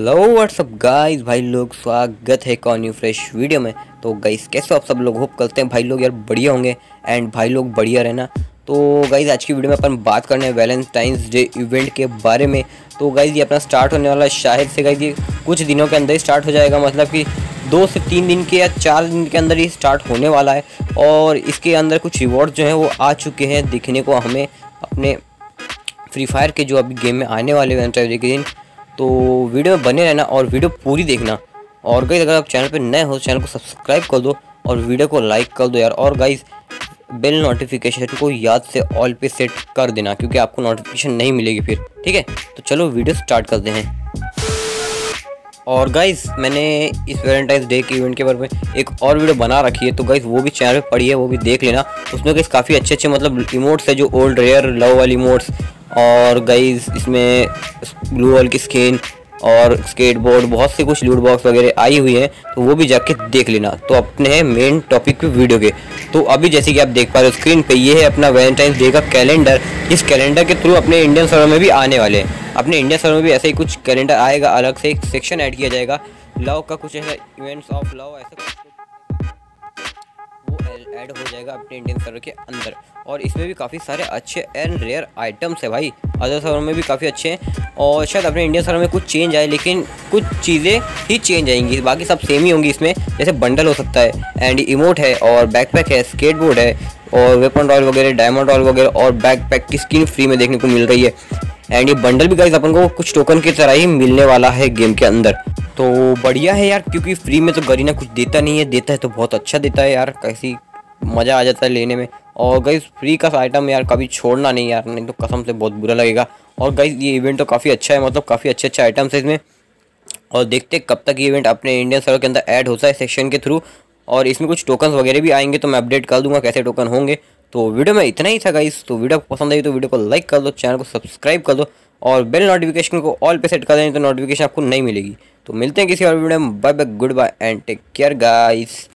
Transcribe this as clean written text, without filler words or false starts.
Hello what's up guys, भाई लोग स्वागत है एक और न्यू फ्रेश वीडियो में। तो गाइस कैसे हो आप सब लोग, होप करते हैं भाई लोग यार बढ़िया होंगे एंड भाई लोग बढ़िया रहना। तो गाइस आज की वीडियो में अपन बात करने हैं वैलेंटाइंस डे इवेंट के बारे में। तो गाइस ये अपना स्टार्ट होने वाला है, शायद से गाइस ये कुछ दिनों के अंदर ही स्टार्ट हो जाएगा, मतलब कि 2 से 3 दिन के या 4 दिन के अंदर ही स्टार्ट होने वाला है। और इसके अंदर कुछ रिवॉर्ड जो हैं वो आ चुके हैं दिखने को हमें अपने फ्री फायर के जो अभी गेम में आने वाले वैलेंटाइंस डे के दिन। तो वीडियो में बने रहना और वीडियो पूरी देखना। और गाइस अगर आप चैनल पे नए हो चैनल को सब्सक्राइब कर दो और वीडियो को लाइक कर दो यार। और गाइस बेल नोटिफिकेशन को याद से ऑल पे सेट कर देना, क्योंकि आपको नोटिफिकेशन नहीं मिलेगी फिर, ठीक है। तो चलो वीडियो स्टार्ट करते हैं। और गाइस मैंने इस वैलेंटाइंस डे के इवेंट के बारे में एक और वीडियो बना रखी है, तो गाइस वो भी चैनल पे पड़ी है, वो भी देख लेना। उसमें गाइस काफ़ी अच्छे मतलब इमोट्स है, जो ओल्ड रेयर लव वाली इमोट्स। और गाइस इसमें ब्लू वॉल की स्किन और स्केटबोर्ड, बहुत से कुछ लूट बॉक्स वगैरह आई हुई है, तो वो भी जाके देख लेना। तो अपने हैं मेन टॉपिक पे वीडियो के। तो अभी जैसे कि आप देख पा रहे हो स्क्रीन पे, ये है अपना वैलेंटाइंस डे का कैलेंडर। इस कैलेंडर के थ्रू अपने इंडियन सर्वर में भी आने वाले हैं। अपने इंडियन सर्वर में भी ऐसा ही कुछ कैलेंडर आएगा, अलग से एक सेक्शन ऐड किया जाएगा लव का, कुछ ऐसा इवेंट्स ऑफ लव ऐसा कुछ वो ऐड हो जाएगा अपने इंडियन सर्वर के अंदर। और इसमें भी काफ़ी सारे अच्छे एंड रेयर आइटम्स है भाई, अदर सर्वर में भी काफ़ी अच्छे हैं। और शायद अपने इंडियन सर्वर में कुछ चेंज आए, लेकिन कुछ चीज़ें ही चेंज आएंगी, बाकी सब सेम ही होंगी इसमें। जैसे बंडल हो सकता है एंड इमोट है और बैकपैक है, स्केटबोर्ड है और वेपन रॉयल वगैरह, डायमंड रॉयल वगैरह, और बैकपैक की स्किन फ्री में देखने को मिल रही है। एंड ये बंडल भी गाइस अपन को कुछ टोकन की तरह ही मिलने वाला है गेम के अंदर। तो बढ़िया है यार, क्योंकि फ्री में तो गरीना कुछ देता नहीं है, देता है तो बहुत अच्छा देता है यार, कैसी मज़ा आ जाता है लेने में। और गाइस फ्री का आइटम यार कभी छोड़ना नहीं यार, नहीं तो कसम से बहुत बुरा लगेगा। और गाइस ये इवेंट तो काफ़ी अच्छा है, मतलब काफ़ी अच्छे आइटम्स है इसमें। और देखते कब तक ये इवेंट अपने इंडियन सर्वर के अंदर ऐड होता है सेक्शन के थ्रू। और इसमें कुछ टोकन वगैरह भी आएंगे, तो मैं अपडेट कर दूंगा कैसे टोकन होंगे। तो वीडियो में इतना ही था गाइस। तो वीडियो को पसंद आई तो वीडियो को लाइक कर दो, चैनल को सब्सक्राइब कर दो और बेल नोटिफिकेशन को ऑल पे सेट कर दें, तो नोटिफिकेशन आपको नहीं मिलेगी। तो मिलते हैं किसी और वीडियो में। Bye bye, goodbye and take care guys.